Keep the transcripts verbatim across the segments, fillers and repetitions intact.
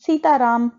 சீதாராம்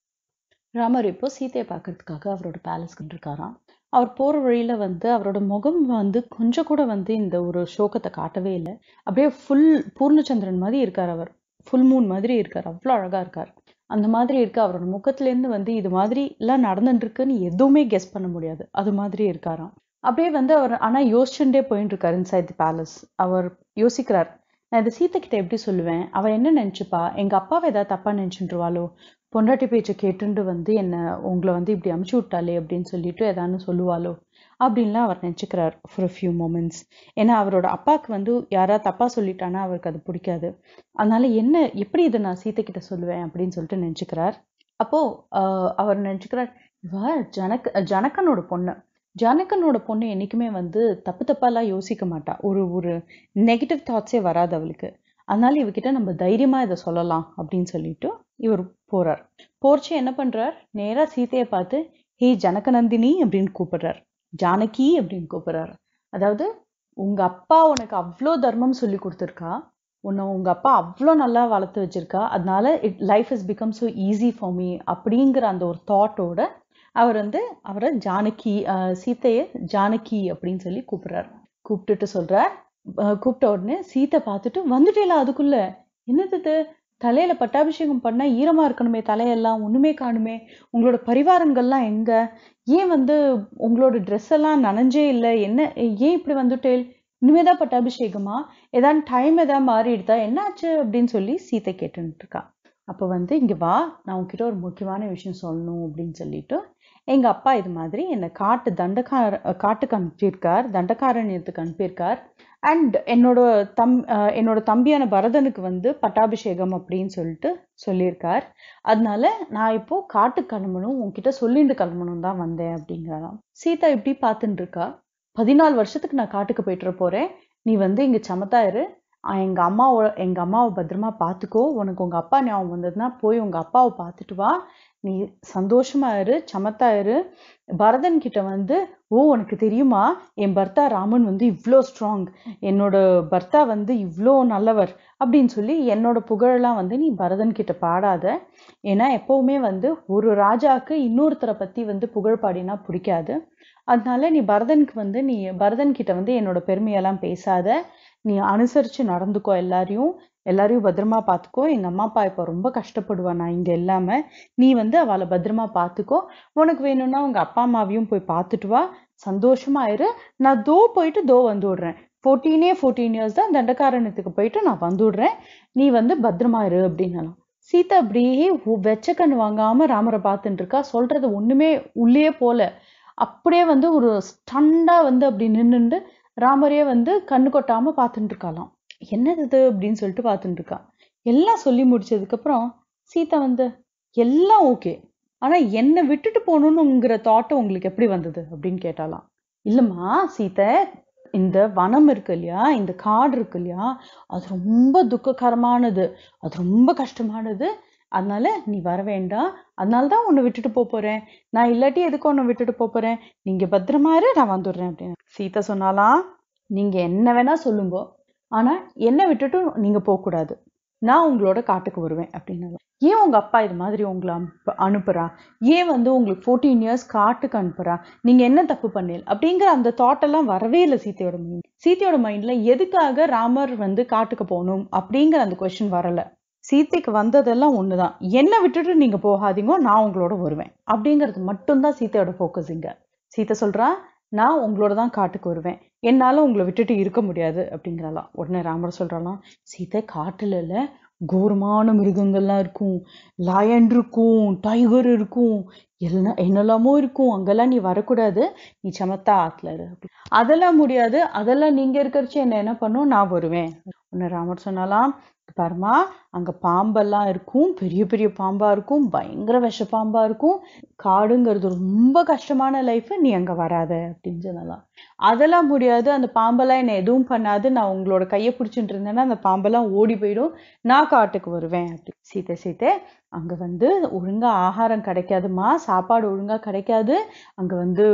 ராமர் இப்போ சீதையை பார்க்கறதுக்காக அவரோட பேலஸ்க்கு இருக்காராம். அவர் போற வழியில வந்து அவரோட முகம் வந்து கொஞ்சம் கூட வந்து இந்த ஒரு சோகத்தை காட்டவே இல்லை. அப்படியே ஃபுல் பூர்ணச்சந்திரன் மாதிரி இருக்கார். அவர் ஃபுல் மூன் மாதிரி இருக்கார். அவ்வளோ அழகா இருக்கார். அந்த மாதிரி இருக்க அவரோட முகத்துல இருந்து வந்து இது மாதிரி எல்லாம் நடந்துட்டு இருக்குன்னு எதுவுமே கெஸ் பண்ண முடியாது. அது மாதிரி இருக்காராம். அப்படியே வந்து அவர் ஆனா யோசிச்சுட்டே போயிட்டு இருக்காரு இன்சைட் தி பேலஸ். அவர் யோசிக்கிறார், நான் இதை சீத்தை கிட்ட எப்படி சொல்லுவேன், அவ என்ன நினைச்சுப்பா, எங்க அப்பாவை ஏதாவது தப்பா நினைச்சுட்டுருவாளோ, பொண்டாட்டி பேச்சை கேட்டுண்டு வந்து என்ன உங்களை வந்து இப்படி அமுச்சு விட்டாலே அப்படின்னு சொல்லிட்டு ஏதானு சொல்லுவாளோ அப்படின்லாம் அவர் நினைச்சுக்கிறார் ஃபார் ஃபியூ மூமெண்ட்ஸ். ஏன்னா அவரோட அப்பாவுக்கு வந்து யாராவது தப்பா சொல்லிட்டானா அவருக்கு அது பிடிக்காது. அதனால என்ன எப்படி இதை நான் சீத்தை கிட்ட சொல்லுவேன் அப்படின்னு சொல்லிட்டு நினைச்சுக்கிறார். அப்போ ஆஹ் அவர் நினைச்சுக்கிறார், இவ ஜனக ஜனகனோட பொண்ணு ஜனகனோட பொண்ணு என்னைக்குமே வந்து தப்பு தப்பாலாம் யோசிக்க மாட்டா. ஒரு ஒரு நெகட்டிவ் தாட்ஸே வராது அவளுக்கு. அதனால இவகிட்ட நம்ம தைரியமா இதை சொல்லலாம் அப்படின்னு சொல்லிட்டு இவர் போறார். போர்ச்சி என்ன பண்றார், நேரா சீதையை பார்த்து ஹே ஜனகநந்தினி அப்படின்னு கூப்பிடுறார். ஜானகி அப்படின்னு கூப்பிடுறாரு. அதாவது உங்க அப்பா உனக்கு அவ்வளோ தர்மம் சொல்லி கொடுத்துருக்கா, உன்னை உங்க அப்பா அவ்வளோ நல்லா வளர்த்து வச்சிருக்கா, அதனால it life is become so easy for me அப்படிங்கிற அந்த ஒரு தாட்டோட அவர் வந்து அவரை ஜானகி சீத்தையை ஜானகி அப்படின்னு சொல்லி கூப்பிடுறார். கூப்பிட்டுட்டு சொல்றார், கூப்பிட்ட உடனே சீத்தை பார்த்துட்டு வந்துட்டேல அதுக்குள்ள என்னது தலையில பட்டாபிஷேகம் பண்ணா ஈரமா இருக்கணுமே, தலையெல்லாம் ஒண்ணுமே காணுமே, உங்களோட பரிவாரங்கள்லாம் எங்க, ஏன் வந்து உங்களோட ட்ரெஸ் எல்லாம் நனைஞ்சே இல்லை, என்ன ஏன் இப்படி வந்துட்டேல், இனிமேதான் பட்டாபிஷேகமா, ஏதாவது டைம் ஏதாவது மாறிடுதா, என்னாச்சு அப்படின்னு சொல்லி சீத்தை கேட்டுட்டு இருக்கா. அப்ப வந்து இங்க வா, நான் உங்ககிட்ட ஒரு முக்கியமான விஷயம் சொல்லணும் அப்படின்னு சொல்லிட்டு எங்க அப்பா இது மாதிரி என்னை காட்டு தண்டக்கார காட்டுக்கு அனுப்பியிருக்கார், தண்டக்காரண்யத்துக்கு அனுப்பியிருக்கார். அண்ட் என்னோட தம் என்னோட தம்பியான பரதனுக்கு வந்து பட்டாபிஷேகம் அப்படின்னு சொல்லிட்டு சொல்லியிருக்கார். அதனால நான் இப்போ காட்டுக்கு கிளம்பணும், உன்கிட்ட சொல்லிட்டு கிளம்பணும் தான் வந்தேன் அப்படிங்கிறாராம். சீதா இப்படி பார்த்துட்டு இருக்கா, பதினாலு வருஷத்துக்கு நான் காட்டுக்கு போயிட்டு போறேன், நீ வந்து இங்க சமத்தா இரு, எங்க அம்மாவோட எங்க அம்மாவை பத்திரமா பார்த்துக்கோ, உனக்கு உங்க அப்பா ஞாபகம் வந்ததுன்னா போய் உங்க அப்பாவை பார்த்துட்டு வா, நீ சந்தோஷமா இரு, சமத்தா இரு. பரதன் கிட்ட வந்து ஓ உனக்கு தெரியுமா என் பர்த்தா ராமன் வந்து இவ்வளோ ஸ்ட்ராங், என்னோட பர்த்தா வந்து இவ்வளோ நல்லவர் அப்படின்னு சொல்லி என்னோட புகழெல்லாம் வந்து நீ பரதன் கிட்ட பாடாத. ஏன்னா எப்பவுமே வந்து ஒரு ராஜாக்கு இன்னொருத்தரை பத்தி வந்து புகழ் பாடினா பிடிக்காது. அதனால நீ பரதனுக்கு வந்து நீ பரதன் கிட்ட வந்து என்னோட பெருமையெல்லாம் பேசாத, நீ அனுசரிச்சு நடந்துக்கோ, எல்லாரையும் எல்லாரையும் பத்திரமா பார்த்துக்கோ, எங்க அம்மா அப்பா இப்போ ரொம்ப கஷ்டப்படுவா நான் இங்க இல்லாம, நீ வந்து அவளை பத்திரமா பார்த்துக்கோ, உனக்கு வேணும்னா உங்க அப்பா அம்மாவையும் போய் பார்த்துட்டு வா, சந்தோஷமா இரு, நான் தோ போயிட்டு தோ வந்து விடுறேன், ஃபோர்டீனே ஃபோர்டீன் இயர்ஸ் தான் தண்டகாரண்யத்துக்கு போயிட்டு நான் வந்துடுறேன், நீ வந்து பத்திரமா இரு அப்படின்னாலும். சீதா அப்படியே வெச்ச கண்ணு வாங்காம ராமரை பார்த்துட்டு இருக்கா. சொல்றது ஒண்ணுமே உள்ளே போல, அப்படியே வந்து ஒரு ஸ்டண்டா வந்து அப்படி நின்றுண்டு ராமரையே வந்து கண்ணு கொட்டாம பார்த்துட்டு இருக்காளாம். என்னது இது அப்படின்னு சொல்லிட்டு பார்த்துட்டு இருக்கா. எல்லாம் சொல்லி முடிச்சதுக்கு அப்புறம் சீதா வந்து எல்லாம் ஓகே, ஆனா என்னை விட்டுட்டு போகணும்னுங்கிற தாட் உங்களுக்கு எப்படி வந்தது அப்படின்னு கேட்டாலாம். இல்லம்மா சீதை, இந்த வனம் இருக்கு இல்லையா, இந்த காடு இருக்கு இல்லையா, அது ரொம்ப துக்ககரமானது, அது ரொம்ப கஷ்டமானது, அதனால நீ வர வேண்டாம், அதனாலதான் உன்னை விட்டுட்டு போறேன், நான் இல்லாட்டி எதுக்கு உன்னை விட்டுட்டு போறேன், நீங்க பத்திரமா இரு, நான் வந்துடுறேன் அப்படின்னு. சீதா சொன்னாலாம், நீங்க என்ன வேணா சொல்லுங்க, ஆனா என்னை விட்டுட்டு நீங்க போக கூடாது, நான் உங்களோட காட்டுக்கு வருவேன் அப்படின்னு. ஏன் உங்க அப்பா இது மாதிரி உங்களை அனுப்புறா, ஏன் வந்து உங்களுக்கு ஃபோர்டீன் இயர்ஸ் காட்டுக்கு அனுப்புறா, நீங்க என்ன தப்பு பண்ணல அப்படிங்கிற அந்த தாட் எல்லாம் வரவே இல்லை சீத்தையோட மைண்ட். சீத்தையோட மைண்ட்ல எதுக்காக ராமர் வந்து காட்டுக்கு போகணும் அப்படிங்கிற அந்த கொஸ்டின் வரல. சீத்தைக்கு வந்ததெல்லாம் ஒண்ணுதான், என்னை விட்டுட்டு நீங்க போகாதீங்க, நான் உங்களோட வருவேன் அப்படிங்கிறது மட்டும்தான் சீத்தையோட ஃபோக்கஸ் இங்க. சீத்தை சொல்றா, நான் உங்களோட தான் காட்டுக்கு வருவேன், என்னால உங்களை விட்டுட்டு இருக்க முடியாது அப்படிங்கிறாளாம். உடனே ராமர் சொல்றாலாம், சீத்தை காட்டுல இல்ல, கோரமான மிருகங்கள்லாம் இருக்கும், லயன் இருக்கும், டைகர் இருக்கும், எல்லாம் என்னெல்லாமோ இருக்கும், அங்கெல்லாம் நீ வரக்கூடாது, நீ சமத்தா ஆத்துல இரு. அதெல்லாம் முடியாது, அதெல்லாம் நீங்க இருக்கிறச்சு என்ன என்ன பண்ணும், நான் வருவேன். உடனே ராமர் சொன்னாலாம், பாருமா அங்க பாம்பெல்லாம் இருக்கும், பெரிய பெரிய பாம்பா இருக்கும், பயங்கர விஷ பாம்பா இருக்கும், காடுங்கிறது ரொம்ப கஷ்டமான லைஃப், நீ அங்க வராத அப்படின்னு சொன்னலாம். அதெல்லாம் முடியாது, அந்த பாம்பெல்லாம் என்ன எதுவும் பண்ணாது, நான் உங்களோட கையை பிடிச்சிட்டு இருந்தேன்னா அந்த பாம்பெல்லாம் ஓடி போயிடும், நான் காட்டுக்கு வருவேன் அப்படி. சீத்தை சீத்தை அங்க வந்து ஒழுங்கா ஆகாரம் கிடைக்காதுமா, சாப்பாடு ஒழுங்கா கிடைக்காது, அங்க வந்து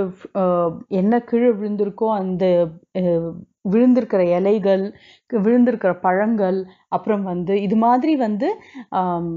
என்ன கீழே விழுந்திருக்கோ அந்த விழுந்திருக்கிற இலைகள், விழுந்திருக்கிற பழங்கள், அப்புறம் வந்து இது மாதிரி வந்து ஆஹ்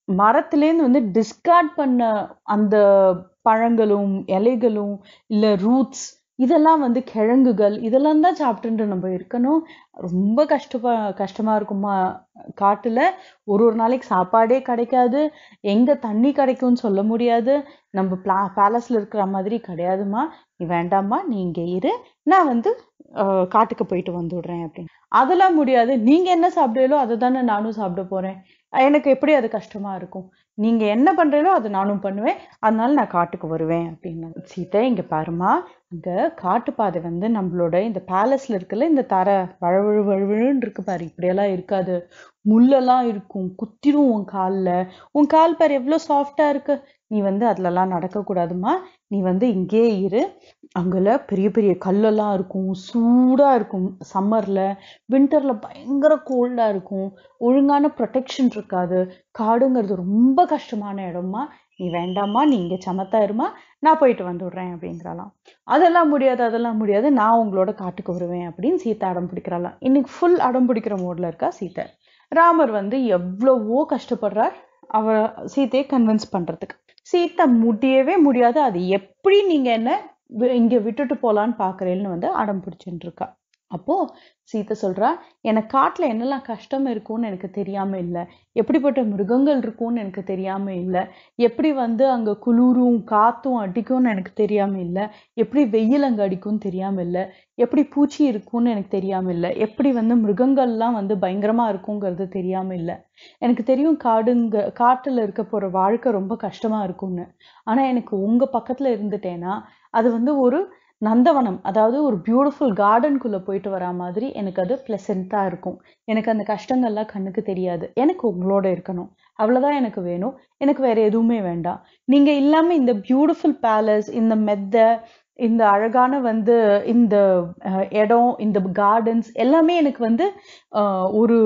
மரத்திலேருந்து வந்து டிஸ்கார்ட் பண்ண அந்த பழங்களும் இலைகளும் இல்ல ரூட்ஸ் இதெல்லாம் வந்து கிழங்குகள் இதெல்லாம் தான் சாப்பிட்டுட்டு நம்ம இருக்கணும். ரொம்ப கஷ்டப்பா கஷ்டமா இருக்குமா காட்டுல. ஒரு ஒரு நாளைக்கு சாப்பாடே கிடைக்காது. எங்க தண்ணி கிடைக்கும்னு சொல்ல முடியாது. நம்ம பிளா பேலஸ்ல இருக்கிற மாதிரி கிடையாதுமா. நீ வேண்டாம்மா, நீ இங்க இரு, நான் வந்து அஹ், காட்டுக்கு போயிட்டு வந்துடுறேன் அப்படின்னு. அதெல்லாம் முடியாது. நீங்க என்ன சாப்பிடுறீங்களோ அதை தானே நானும் சாப்பிட போறேன். எனக்கு எப்படி அது கஷ்டமா இருக்கும்? நீங்க என்ன பண்றீங்களோ அதை நானும் பண்ணுவேன். அதனால நான் காட்டுக்கு வருவேன் அப்படின்னு. சீதை, இங்க பாருமா, இங்க காட்டுப்பாதை வந்து நம்மளோட இந்த பேலஸ்ல இருக்குல்ல, இந்த தரை வழுவழு வழுவழுன்னு இருக்கு பாரு, இப்படியெல்லாம் இருக்காது. முள்ளெல்லாம் இருக்கும், குத்திரும் உன் கால்ல. உன் கால் பாரு எவ்வளவு சாஃப்டா இருக்கு. நீ வந்து அதுலலாம் நடக்க கூடாதுமா. நீ வந்து இங்கே இரு. அங்கல பெரிய பெரிய கல்லெல்லாம் இருக்கும், சூடா இருக்கும் சம்மர்ல. வின்டர்ல பயங்கர கோல்டா இருக்கும். ஒழுங்கான ப்ரொடெக்ஷன் இருக்காது. காடுங்கிறது ரொம்ப கஷ்டமான இடமா. நீ வேண்டாமா, நீ இங்க சமத்தா இருமா, நான் போயிட்டு வந்துடுறேன் அப்படிங்கிறாளாம். அதெல்லாம் முடியாது, அதெல்லாம் முடியாது, நான் உங்களோட காட்டுக்கு வருவேன் அப்படின்னு சீதா அடம் பிடிக்கிறாளாம். இன்னைக்கு ஃபுல் அடம் பிடிக்கிற மோட்ல இருக்கா சீதை. ராமர் வந்து எவ்வளவோ கஷ்டப்படுறார் அவ சீதையை கன்வின்ஸ் பண்றதுக்கு. சீதா முடியவே முடியாது, அது எப்படி நீங்க என்ன வி- இங்க விட்டுட்டு போலான்னு பாக்குறேன்னு வந்து அடம் பிடிச்சுட்டு இருக்கா. அப்போ சீதை சொல்றா, எனக்கு காட்டுல என்னெல்லாம் கஷ்டம் இருக்கும்னு எனக்கு தெரியாம இல்லை, எப்படிப்பட்ட மிருகங்கள் இருக்கும்னு எனக்கு தெரியாம இல்லை, எப்படி வந்து அங்க குளிரும் காத்தும் அடிக்கும்னு எனக்கு தெரியாம இல்லை, எப்படி வெயில் அங்க அடிக்கும்னு தெரியாம இல்லை, எப்படி பூச்சி இருக்கும்னு எனக்கு தெரியாம இல்லை, எப்படி வந்து மிருகங்கள்லாம் வந்து பயங்கரமா இருக்குங்கிறது தெரியாம இல்லை. எனக்கு தெரியும் காடுங்க காட்டுல இருக்க போற வாழ்க்கை ரொம்ப கஷ்டமா இருக்கும்னு. ஆனா எனக்கு உங்க பக்கத்துல இருந்துட்டேன்னா அது வந்து ஒரு நந்தவனம், அதாவது ஒரு பியூட்டிஃபுல் கார்டனுக்குள்ள போயிட்டு வரா மாதிரி எனக்கு அது பிளசண்டா இருக்கும். எனக்கு அந்த கஷ்டங்கள்லாம் கண்ணுக்கு தெரியாது. எனக்கு உங்களோட இருக்கணும், அவ்வளவுதான் எனக்கு வேணும். எனக்கு வேற எதுவுமே வேண்டாம். நீங்க இல்லாம இந்த பியூட்டிஃபுல் பேலஸ், இந்த மெத்த, இந்த அழகான வந்து இந்த அஹ், இடம், இந்த கார்டன்ஸ் எல்லாமே எனக்கு வந்து அஹ், ஒரு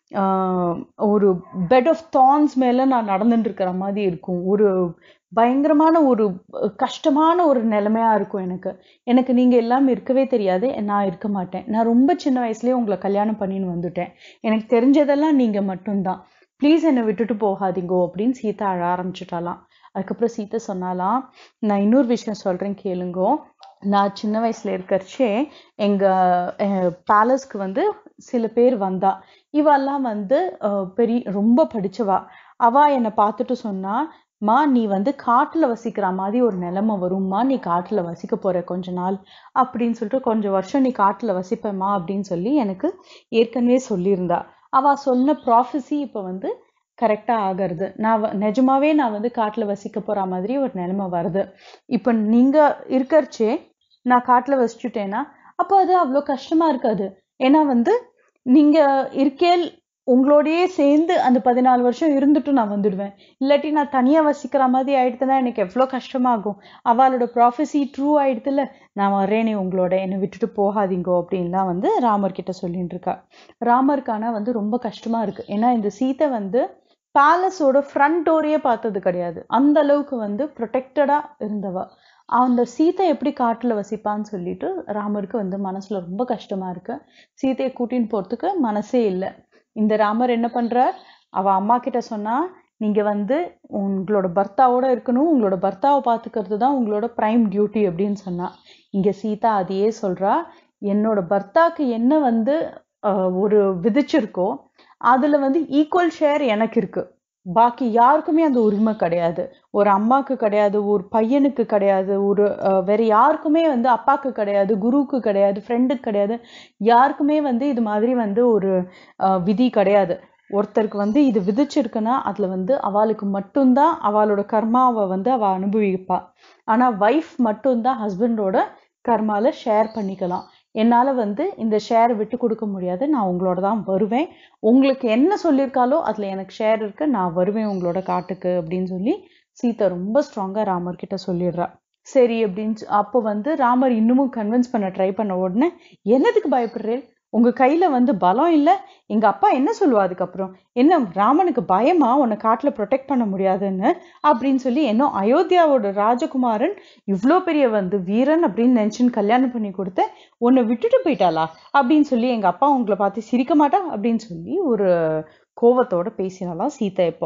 ஆஹ், ஒரு பெட் ஆஃப் தார்ன்ஸ் மேல நான் நடந்துட்டு இருக்கிற மாதிரி இருக்கும். ஒரு பயங்கரமான ஒரு அஹ், கஷ்டமான ஒரு நிலைமையா இருக்கும் எனக்கு. எனக்கு நீங்க எல்லாம் இருக்கவே தெரியாது, நான் இருக்க மாட்டேன். நான் ரொம்ப சின்ன வயசுலயே உங்களை கல்யாணம் பண்ணின்னு வந்துட்டேன். எனக்கு தெரிஞ்சதெல்லாம் நீங்க மட்டும்தான். ப்ளீஸ் என்னை விட்டுட்டு போகாதீங்கோ அப்படின்னு சீதா அழ ஆரம்பிச்சுட்டாலாம். அதுக்கப்புறம் சீதா சொன்னாலாம், நான் இன்னொரு விஷயம் சொல்றேன் கேளுங்கோ. நான் சின்ன வயசுல இருக்கிறச்சே எங்க பேலஸ்க்கு வந்து சில பேர் வந்தா. இவெல்லாம் வந்து அஹ், பெரிய ரொம்ப படிச்சவா. அவ என்னை பார்த்துட்டு சொன்னா, மா நீ வந்து காட்டுல வசிக்கிற மாதிரி ஒரு நிலைமை வரும்மா, நீ காட்டுல வசிக்க போற கொஞ்ச நாள் அப்படின்னு சொல்லிட்டு, கொஞ்சம் வருஷம் நீ காட்டுல வசிப்பேம்மா அப்படின்னு சொல்லி எனக்கு ஏற்கனவே சொல்லியிருந்தா. அவ சொன்ன ப்ராஃபஸி இப்ப வந்து கரெக்டா ஆகிறது. நான் வ- நிஜமாவே நான் வந்து காட்டுல வசிக்க போற மாதிரி ஒரு நிலைமை வருது. இப்ப நீங்க இருக்கறச்சே நான் காட்டுல வசிச்சுட்டேன்னா அப்போ அது அவ்வளோ கஷ்டமா இருக்காது. ஏன்னா வந்து நீங்க இருக்கேல் உங்களோடயே சேர்ந்து அந்த பதினாலு வருஷம் இருந்துட்டு நான் வந்துடுவேன். இல்லாட்டி நான் தனியா வசிக்கிற மாதிரி ஆயிடுத்துன்னா எனக்கு எவ்வளோ கஷ்டமாகும். அவளோட ப்ராஃபஸி ட்ரூ ஆயிடுத்துல, நான் வர்றேனே உங்களோட, என்னை விட்டுட்டு போகாதீங்கோ அப்படின்லாம் வந்து ராமர் கிட்ட சொல்லிட்டு இருக்கா. ராமருக்கு ஆனா வந்து ரொம்ப கஷ்டமா இருக்கு. ஏன்னா இந்த சீதை வந்து பேலஸோட ஃப்ரண்ட் டோரையே பார்த்தது கிடையாது. அந்த அளவுக்கு வந்து ப்ரொடெக்டடா இருந்தவ. அந்த சீதை எப்படி காட்டுல வசிப்பான்னு சொல்லிட்டு ராமருக்கு வந்து மனசுல ரொம்ப கஷ்டமா இருக்கு. சீதையை கூட்டின்னு போறதுக்கு மனசே இல்லை. இந்த ராமர் என்ன பண்றார், அவ அம்மா கிட்ட சொன்னா, நீங்க வந்து உங்களோட பர்த்தாவோட இருக்கணும், உங்களோட பர்த்தாவை பாத்துக்கிறது தான் உங்களோட பிரைம் டியூட்டி அப்படின்னு சொன்னா. இங்க சீதா அதையே சொல்றா, என்னோட பர்த்தாக்கு என்ன வந்து அஹ், ஒரு விதிச்சிருக்கோ அதுல வந்து ஈக்குவல் ஷேர் எனக்கு இருக்கு. பாக்கி யாருக்குமே அந்த உரிமை கிடையாது. ஒரு அம்மாக்கு கிடையாது, ஒரு பையனுக்கு கிடையாது, ஒரு அஹ், வேற யாருக்குமே வந்து அப்பாக்கு கிடையாது, குருவுக்கு கிடையாது, ஃப்ரெண்டுக்கு கிடையாது. யாருக்குமே வந்து இது மாதிரி வந்து ஒரு அஹ், விதி கிடையாது. ஒருத்தருக்கு வந்து இது விதிச்சிருக்குன்னா அதுல வந்து அவளுக்கு மட்டும்தான் அவளோட கர்மாவை வந்து அவ அனுபவிப்பா. ஆனா வைஃப் மட்டும்தான் ஹஸ்பண்டோட கர்மால ஷேர் பண்ணிக்கலாம். என்னால வந்து இந்த ஷேர் விட்டு கொடுக்க முடியாது, நான் உங்களோட தான் வருவேன். உங்களுக்கு என்ன சொல்லியிருக்காலோ அதுல எனக்கு ஷேர் இருக்கு, நான் வருவேன் உங்களோட காட்டுக்கு அப்படின்னு சொல்லி சீதா ரொம்ப ஸ்ட்ராங்கா ராமர் கிட்ட சொல்லிடுறா. சரி அப்படின்னு சொ- அப்போ வந்து ராமர் இன்னமும் கன்வின்ஸ் பண்ண ட்ரை பண்ண உடனே, என்னதுக்கு பயப்படுறேன், உங்க கையில வந்து பலம் இல்ல, எங்க அப்பா என்ன சொல்லுவா அதுக்கப்புறம், என்ன ராமனுக்கு பயமா உன்னை காட்டுல ப்ரொடெக்ட் பண்ண முடியாதுன்னு அப்படின்னு சொல்லி, என்ன அயோத்தியாவோட ராஜகுமாரன் இவ்வளோ பெரிய வந்து வீரன் அப்படின்னு நினைச்சுன்னு கல்யாணம் பண்ணி கொடுத்த உன்னை விட்டுட்டு போயிட்டாளா அப்படின்னு சொல்லி எங்க அப்பா உங்களை பார்த்து சிரிக்க மாட்டா அப்படின்னு சொல்லி ஒரு கோவத்தோட பேசினாலாம் சீதா. இப்போ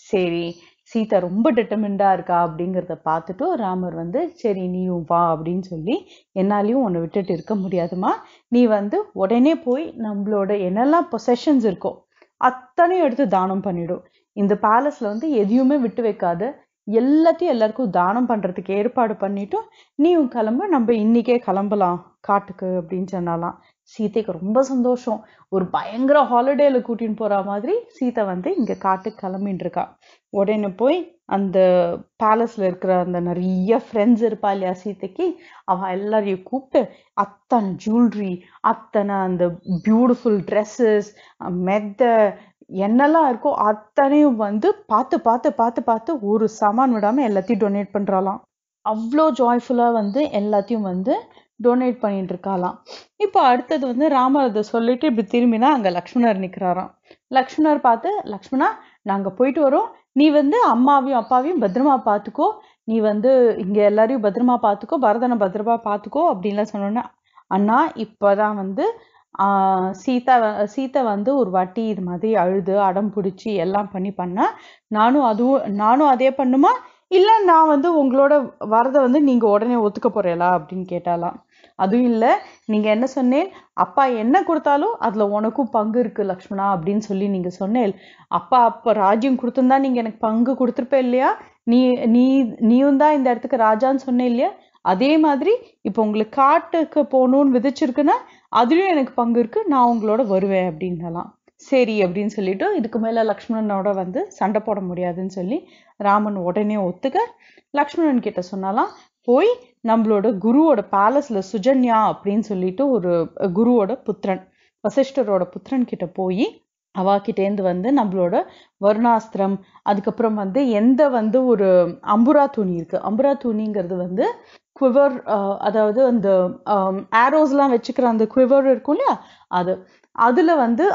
சரி, சீதா ரொம்ப டிட்டர்மிண்டா இருக்கா அப்படிங்கிறத பார்த்துட்டு ராமர் வந்து சரி நீயும் வா அப்படின்னு சொல்லி, என்னாலையும் உன்னை விட்டுட்டு இருக்க முடியாதுமா, நீ வந்து உடனே போய் நம்மளோட என்னெல்லாம் பொசஷன்ஸ் இருக்கோ அத்தனையும் எடுத்து தானம் பண்ணிடும். இந்த பேலஸ்ல வந்து எதையுமே விட்டு வைக்காது, எல்லாத்தையும் எல்லாருக்கும் தானம் பண்றதுக்கு ஏற்பாடு பண்ணிட்டும் நீயும் கிளம்பு, நம்ம இன்னைக்கே கிளம்பலாம் காட்டுக்கு அப்படின்னு சொன்னாலாம். சீதைக்கு ரொம்ப சந்தோஷம். ஒரு பயங்கர ஹாலிடேல கூட்டின்னு போற மாதிரி சீதை வந்து இங்க காட்டுக்கு கிளம்பிட்டு இருக்கா. உடனே போய் அந்த பேலஸ்ல இருக்கிற அந்த நிறைய ஃப்ரெண்ட்ஸ் இருப்பா இல்லையா சீதைக்கு, அவ எல்லாரையும் கூப்பிட்டு அத்தனை ஜுவல்லரி, அத்தனை அந்த பியூட்டிஃபுல் ட்ரெஸ்ஸஸ், மெத்த என்னெல்லாம் இருக்கோ அத்தனையும் வந்து பார்த்து பார்த்து பார்த்து பார்த்து ஒரு சாமான் விடாம எல்லாத்தையும் டொனேட் பண்றாளாம். அவ்வளோ ஜாய்ஃபுல்லா வந்து எல்லாத்தையும் வந்து டொனேட் பண்ணிட்டு இருக்காளாம். இப்போ அடுத்தது வந்து ராமர் அதை சொல்லிட்டு இப்படி திரும்பினா அங்க லக்ஷ்மணர் நிக்கிறாராம். லக்ஷ்மணர் பார்த்து, லக்ஷ்மணா நாங்க போயிட்டு வரோம், நீ வந்து அம்மாவையும் அப்பாவையும் பத்திரமா பாத்துக்கோ, நீ வந்து இங்க எல்லாரையும் பத்திரமா பாத்துக்கோ, பரதனை பத்திரமா பாத்துக்கோ அப்படின்லாம் சொன்னோன்னே, அண்ணா இப்பதான் வந்து ஆஹ் சீதா சீதை வந்து ஒரு வாட்டி இது மாதிரி அழுது அடம் பிடிச்சி எல்லாம் பண்ணி பண்ணா, நானும் அதுவும் நானும் அதே பண்ணுமா, இல்ல நான் வந்து உங்களோட வரத வந்து நீங்க உடனே ஒத்துக்க போறீங்களா அப்படின்னு கேட்டாலாம். அதுவும் இல்ல, நீங்க என்ன சொன்னேன், அப்பா என்ன கொடுத்தாலும் அதுல உனக்கும் பங்கு இருக்கு லக்ஷ்மணா அப்படின்னு சொல்லி நீங்க சொன்னேன். அப்பா அப்ப ராஜ்யம் கொடுத்திருந்தா நீங்க எனக்கு பங்கு கொடுத்துருப்ப இல்லையா, நீ நீ நீயும் தான் இந்த இடத்துக்கு ராஜான்னு சொன்ன இல்லையா, அதே மாதிரி இப்போ உங்களுக்கு காட்டுக்கு போகணும்னு விதிச்சிருக்குன்னா அதுலயும் எனக்கு பங்கு இருக்கு, நான் உங்களோட வருவேன் அப்படின்னாலாம். சரி அப்படின்னு சொல்லிட்டு இதுக்கு மேல லக்ஷ்மணனோட வந்து சண்டை போட முடியாதுன்னு சொல்லி ராமன் உடனே ஒத்துக்க லக்ஷ்மணன் கிட்ட சொன்னாலாம், போய் நம்மளோட குருவோட பேலஸ்ல சுஜன்யா அப்படின்னு சொல்லிட்டு ஒரு குருவோட புத்திரன், வசிஷ்டரோட புத்திரன் கிட்ட போய் அவாக்கிட்டேந்து வந்து நம்மளோட வருணாஸ்திரம், அதுக்கப்புறம் வந்து எந்த வந்து ஒரு அம்புரா துணி இருக்கு, அம்புரா துணிங்கிறது வந்து குவிவர், அதாவது அந்த ஆரோஸ்லாம் வச்சுக்கிற அந்த குவிவர் இருக்கும் இல்லையா, அது அதுல வந்து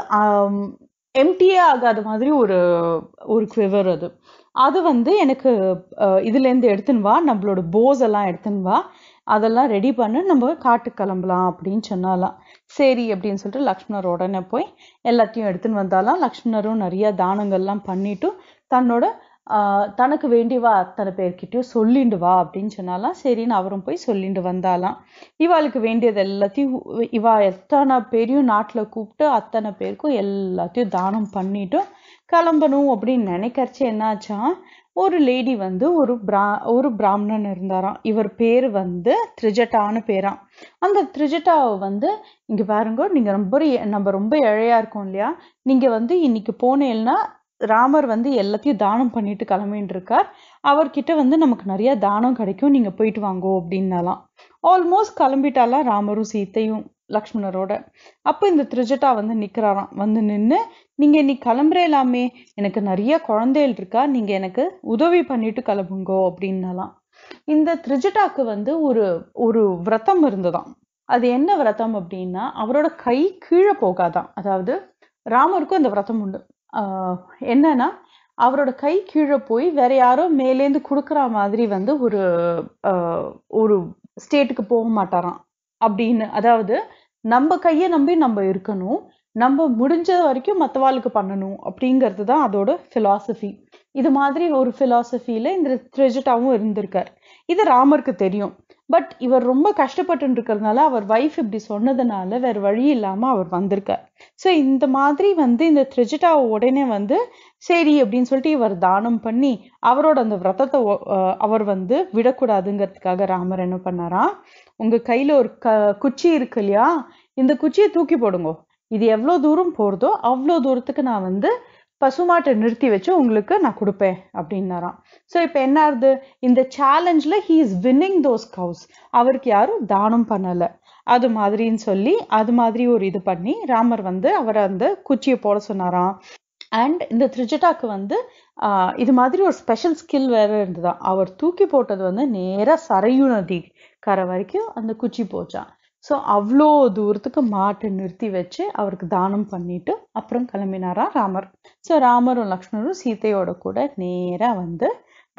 எம்டியே ஆகாத மாதிரி ஒரு ஒரு குவிவர், அது அது வந்து எனக்கு இதுல இருந்து எடுத்துன்னு வா, நம்மளோட போஸ் எல்லாம் எடுத்துன்னு வா, அதெல்லாம் ரெடி பண்ண நம்ம காட்டு கிளம்பலாம் அப்படின்னு சொன்னாலாம். சரி அப்படின்னு சொல்லிட்டு லக்ஷ்மணர் உடனே போய் எல்லாத்தையும் எடுத்துன்னு வந்தாலாம். லக்ஷ்மணரும் நிறைய தானங்கள்லாம் பண்ணிட்டு தன்னோட ஆஹ் தனக்கு வேண்டிவா அத்தனை பேர்கிட்டயும் சொல்லிண்டு வா அப்படின்னு சொன்னாலாம். சரின்னு அவரும் போய் சொல்லிண்டு வந்தாலாம். இவாளுக்கு வேண்டியது எல்லாத்தையும் இவா எத்தனை பேரையும் நாட்டுல கூப்பிட்டு அத்தனை பேருக்கும் எல்லாத்தையும் தானம் பண்ணிட்டும் கிளம்பணும் அப்படின்னு நினைக்கிறச்சு என்னாச்சா, ஒரு லேடி வந்து ஒரு பிரா ஒரு பிராமணன் இருந்தாராம். இவர் பேரு வந்து திரிஜட்டான்னு பேராம். அந்த திரிஜட்டாவை வந்து, இங்க பாருங்க நீங்க ரொம்ப நம்ம ரொம்ப ஏழையா இருக்கோம் இல்லையா, நீங்க வந்து இன்னைக்கு போனேன்னா ராமர் வந்து எல்லாத்தையும் தானம் பண்ணிட்டு கிளம்பிட்டு இருக்கார், அவர்கிட்ட வந்து நமக்கு நிறைய தானம் கிடைக்கும், நீங்க போயிட்டு வாங்கோ அப்படின்னாலாம். ஆல்மோஸ்ட் கிளம்பிட்டாலாம் ராமரும் சீத்தையும் லக்ஷ்மணரோட. அப்ப இந்த திரிஜட்டா வந்து நிக்கிறாராம். வந்து நின்னு, நீங்க இன்னைக்கு கிளம்புறேலாமே, எனக்கு நிறைய குழந்தைகள் இருக்கா, நீங்க எனக்கு உதவி பண்ணிட்டு கிளம்புங்கோ அப்படின்னாலாம். இந்த திரிஜட்டாக்கு வந்து ஒரு ஒரு விரதம் இருந்ததாம். அது என்ன விரதம் அப்படின்னா, அவரோட கை கீழே போகாதான். அதாவது ராமருக்கும் அந்த விரதம் உண்டு. ஆஹ் என்னன்னா அவரோட கை கீழே போய் வேற யாரோ மேலேந்து குடுக்குற மாதிரி வந்து ஒரு ஆஹ் ஒரு ஸ்டேட்டுக்கு போக மாட்டாராம் அப்படின்னு. அதாவது நம்ம கையை நம்பி நம்ம இருக்கணும், நம்ம முடிஞ்ச வரைக்கும் மற்றவாளுக்கு பண்ணணும் அப்படிங்கிறது தான் அதோட பிலாசபி. இது மாதிரி ஒரு பிலாசபியில இந்த திரிஜட்டாவும் இருந்திருக்கார். இது ராமருக்கு தெரியும். பட் இவர் ரொம்ப கஷ்டப்பட்டு இருக்கிறதுனால, அவர் வைஃப் இப்படி சொன்னதுனால வேற வழி இல்லாம அவர் வந்திருக்கார். ஸோ இந்த மாதிரி வந்து இந்த திரிஜட்டாவை உடனே வந்து சரி அப்படின்னு சொல்லிட்டு இவர் தானம் பண்ணி அவரோட அந்த விரதத்தை அவர் வந்து விடக்கூடாதுங்கிறதுக்காக ராமர் என்ன பண்ணாரா, உங்க கையில ஒரு க குச்சி இருக்கு இல்லையா, இந்த குச்சியை தூக்கி போடுங்க, இது எவ்வளவு தூரம் போறதோ அவ்வளோ தூரத்துக்கு நான் வந்து பசுமாட்டை நிறுத்தி வச்சு உங்களுக்கு நான் கொடுப்பேன் அப்படின்னாராம். ஸோ இப்போ என்ன ஆகுது, இந்த சேலஞ்சில் he is winning those cows, அவருக்கு யாரும் தானம் பண்ணலை அது மாதிரின்னு சொல்லி அது மாதிரி ஒரு இது பண்ணி ராமர் வந்து அவரை அந்த குச்சியை போட சொன்னாராம். அண்ட் இந்த திரிஜட்டாக்கு வந்து ஆஹ் இது மாதிரி ஒரு ஸ்பெஷல் ஸ்கில் வேற இருந்துதான். அவர் தூக்கி போட்டது வந்து நேரா சரையு நதி கரை வரைக்கும் அந்த குச்சி போச்சான். ஸோ அவ்வளோ தூரத்துக்கு மாட்டை நிறுத்தி வச்சு அவருக்கு தானம் பண்ணிட்டு அப்புறம் கிளம்பினாரா ராமர். ஸோ ராமரும் லக்ஷ்மணரும் சீத்தையோட கூட நேரா வந்து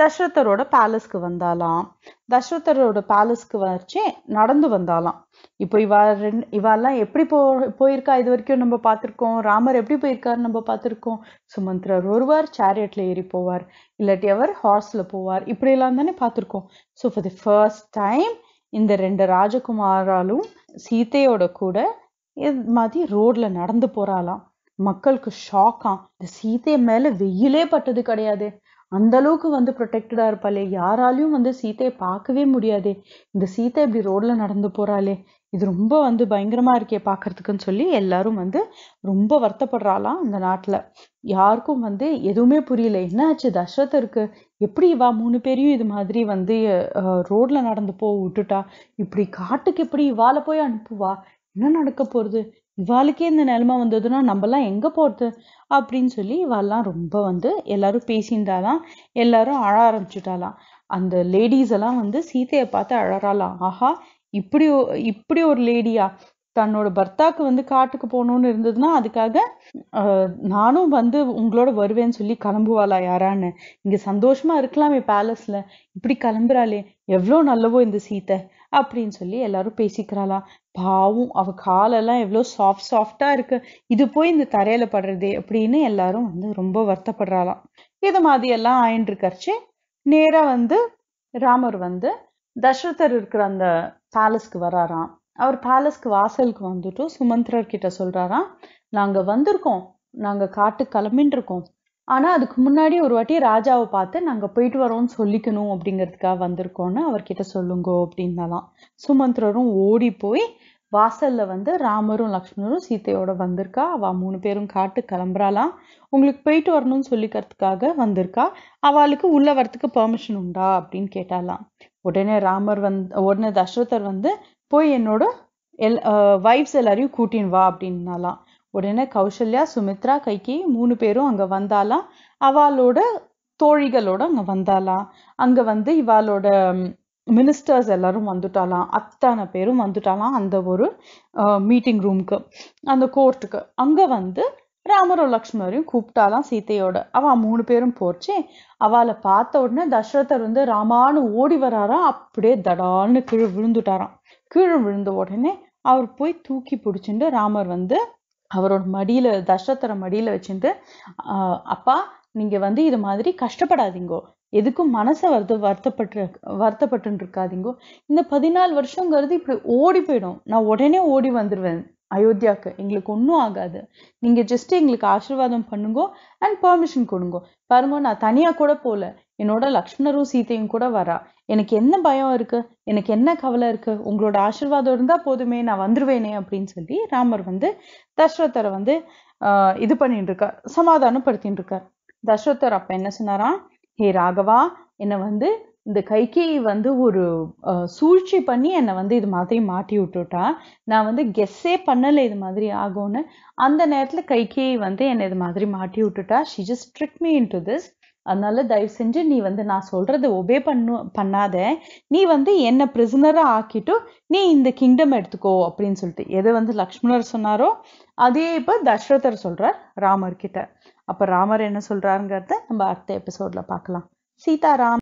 தசரதரோட பேலஸ்க்கு வந்தாலாம். தசரதரோட பேலஸ்க்கு வச்சு நடந்து வந்தாலாம். இப்போ இவா ரெண்டு இவாலாம் எப்படி போ போயிருக்கா இது வரைக்கும் நம்ம பார்த்துருக்கோம். ராமர் எப்படி போயிருக்காரு நம்ம பார்த்துருக்கோம். சுமந்திரர் ஒருவர் சேரியட்ல ஏறி போவார், இல்லாட்டி அவர் ஹார்ஸ்ல போவார், இப்படி எல்லாம் தானே பார்த்துருக்கோம். So for the first time இந்த ரெண்டு ராஜகுமாராலும் சீதையோட கூட இது மாதிரி ரோட்ல நடந்து போறாளாம். மக்களுக்கு ஷாக்கா. இந்த சீதை மேல வெயிலே பட்டது கிடையாது, அந்த அளவுக்கு வந்து ப்ரொடெக்டடா இருப்பாளே, யாராலையும் வந்து சீதையை பார்க்கவே முடியாதே, இந்த சீதை இப்படி ரோட்ல நடந்து போறாளே, இது ரொம்ப வந்து பயங்கரமா இருக்கே பாக்குறதுக்குன்னு சொல்லி எல்லாரும் வந்து ரொம்ப வருத்தப்படுறாளாம். அந்த நாட்டுல யாருக்கும் வந்து எதுவுமே புரியல. என்ன ஆச்சு தசரதருக்கு, எப்படி இவா மூணு பேரையும் இது மாதிரி வந்து ரோட்ல நடந்து போ விட்டுட்டா, இப்படி காட்டுக்கு எப்படி இவால போய் அனுப்புவா, என்ன நடக்க போறது, இவாளுக்கே இந்த நிலைமை வந்ததுன்னா நம்மலாம் எங்க போறது அப்படின்னு சொல்லி இவாள்லாம் ரொம்ப வந்து எல்லாரும் பேசிண்டாலாம். எல்லாரும் அழ ஆரம்பிச்சுட்டாலாம். அந்த லேடிஸ் எல்லாம் வந்து சீதையை பார்த்து அழறாலாம். ஆஹா, இப்படி இப்படி ஒரு லேடியா, தன்னோட பர்த்தாக்கு வந்து காட்டுக்கு போகணும்னு இருந்ததுன்னா அதுக்காக அஹ் நானும் வந்து உங்களோட வருவேன்னு சொல்லி கிளம்புவாளா யாரான்னு, இங்க சந்தோஷமா இருக்கலாமே பேலஸ்ல, இப்படி கிளம்புறாளே, எவ்வளோ நல்லவோ இந்த சீதை அப்படின்னு சொல்லி எல்லாரும் பேசிக்கிறாளா. பாவும் அவ காலெல்லாம் எவ்வளோ சாஃப்ட் சாஃப்டா இருக்கு, இது போய் இந்த தரையில படுறதே அப்படின்னு எல்லாரும் வந்து ரொம்ப வருத்தப்படுறாளாம். இது மாதிரி எல்லாம் ஆயின்னு இருக்கச்சு நேரா வந்து ராமர் வந்து தசரதர் இருக்கிற அந்த பேலஸ்க்கு வராராம். அவர் பேலஸ்க்கு வாசலுக்கு வந்துட்டு சுமந்திரர் கிட்ட சொல்றாராம், நாங்க வந்திருக்கோம், நாங்க காட்டு கிளம்பின்னு இருக்கோம், ஆனா அதுக்கு முன்னாடி ஒரு வாட்டி ராஜாவை பார்த்து நாங்க போயிட்டு வரோம்னு சொல்லிக்கணும் அப்படிங்கிறதுக்காக வந்திருக்கோம்னு அவர்கிட்ட சொல்லுங்கோ அப்படின்னாலாம். சுமந்திரரும் ஓடி போய் வாசல்ல வந்து ராமரும் லக்ஷ்மணரும் சீதையோட வந்திருக்கா, அவ மூணு பேரும் காட்டு கிளம்புறாளாம், உங்களுக்கு போயிட்டு வரணும்னு சொல்லிக்கிறதுக்காக வந்திருக்கா, அவளுக்கு உள்ள வரத்துக்கு பெர்மிஷன் உண்டா அப்படின்னு கேட்டாலாம். உடனே ராமர் வந்து உடனே தசரதர் வந்து போய் என்னோட எல் வைஃப்ஸ் எல்லாரையும் கூட்டின்னு வா அப்படின்னாலாம். உடனே கௌசல்யா, சுமித்ரா, கைகி மூணு பேரும் அங்க வந்தாலாம். அவளோட தோழிகளோட அங்க வந்தாலாம். அங்க வந்து இவாளோட மினிஸ்டர்ஸ் எல்லாரும் வந்துட்டாலாம், அத்தனை பேரும் வந்துட்டாலாம் அந்த ஒரு மீட்டிங் ரூம்க்கு, அந்த கோர்ட்டுக்கு. அங்க வந்து ராமரும் லக்ஷ்மணரையும் கூப்பிட்டாலாம் சீதையோட. அவ மூணு பேரும் போச்சு. அவளை பார்த்த உடனே தசரதர் வந்து ராமான்னு ஓடி வராராம், அப்படியே தடான்னு கீழே விழுந்துட்டாராம். கீழே விழுந்த உடனே அவர் போய் தூக்கி பிடிச்சிட்டு ராமர் வந்து அவரோட மடியில தசரதரை மடியில வச்சுட்டு, ஆஹ் அப்பா நீங்க வந்து இது மாதிரி கஷ்டப்படாதீங்கோ, எதுக்கும் மனசை வருத்த வருத்தப்பட்டு வருத்தப்பட்டு இருக்காதீங்கோ, இந்த பதினாலு வருஷங்கிறது இப்படி ஓடி போயிடும், நான் உடனே ஓடி வந்துருவேன் அயோத்தியாவுக்கு, எங்களுக்கு ஒன்றும் ஆகாது, நீங்க ஜஸ்ட் எங்களுக்கு ஆசீர்வாதம் பண்ணுங்கோ அண்ட் பெர்மிஷன் கொடுங்கோ. பாருங்க, நான் தனியா கூட போல, என்னோட லக்ஷ்மணரும் சீதையும் கூட வரா, எனக்கு என்ன பயம் இருக்கு, எனக்கு என்ன கவலை இருக்கு, உங்களோட ஆசீர்வாதம் இருந்தா போதுமே, நான் வந்துருவேனே அப்படின்னு சொல்லி ராமர் வந்து தசரதரை வந்து ஆஹ் இது பண்ணிட்டு இருக்கார், சமாதானப்படுத்திட்டு இருக்கார். தசரதர் அப்ப என்ன சொன்னாராம், ஹே ராகவா, என்னை வந்து இந்த கைகேயி வந்து ஒரு சூழ்ச்சி பண்ணி என்னை வந்து இது மாதிரி மாட்டி விட்டுட்டா, நான் வந்து கெஸ்ஸே பண்ணலை இது மாதிரி ஆகும்னு. அந்த நேரத்துல கைகேயி வந்து என்னை இது மாதிரி மாட்டி விட்டுட்டா, she just trick me into this. அதனால தயவு செஞ்சு நீ வந்து நான் சொல்றது ஒபே பண்ணு பண்ணாத, நீ வந்து என்ன பிரிசனரா ஆக்கிட்டு நீ இந்த கிங்டம் எடுத்துக்கோ அப்படின்னு சொல்லிட்டு எது வந்து லக்ஷ்மணர் சொன்னாரோ அதே இப்ப தசரதர் சொல்றார் ராமர் கிட்ட. அப்ப ராமர் என்ன சொல்றாருங்கிறத நம்ம அடுத்த எபிசோட்ல பார்க்கலாம். சீதாராம்.